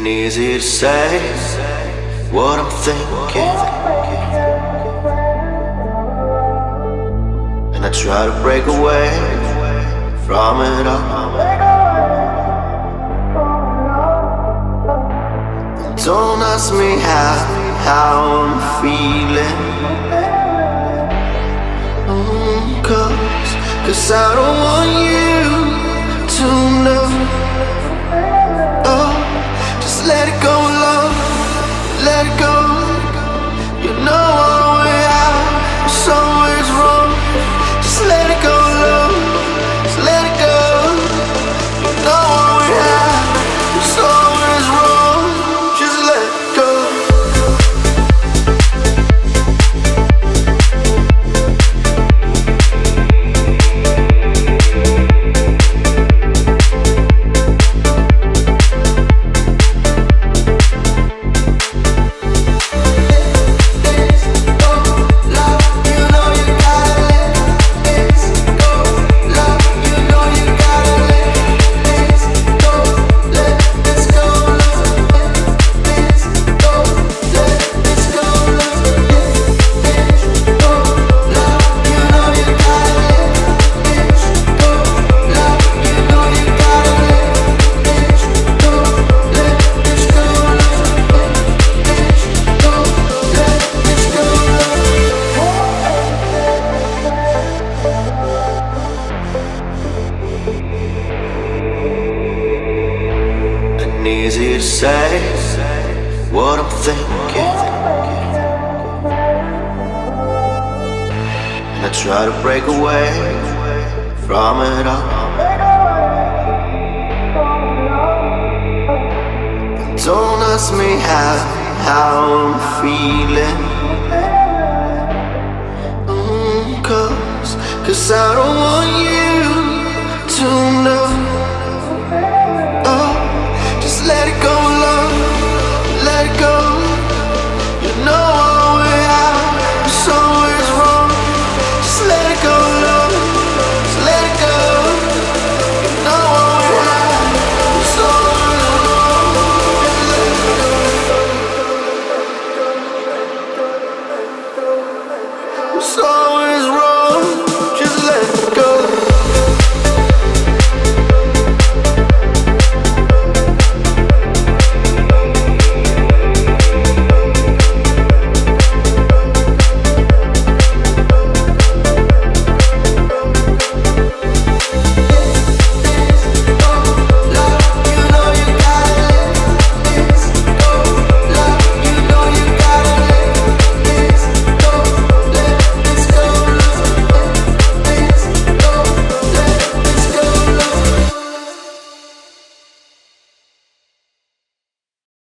And easy to say what I'm thinking, and I try to break away from it all. Don't ask me how I'm feeling, cause I don't want you to know. Oh, just let it go, love, let it go. You know our way out is always wrong. Just let it go, love, just let it go. You know our way out is always wrong. Just let it go. Easy to say what I'm thinking, and I try to break away from it all. Don't ask me how I'm feeling, cause I don't want you to know.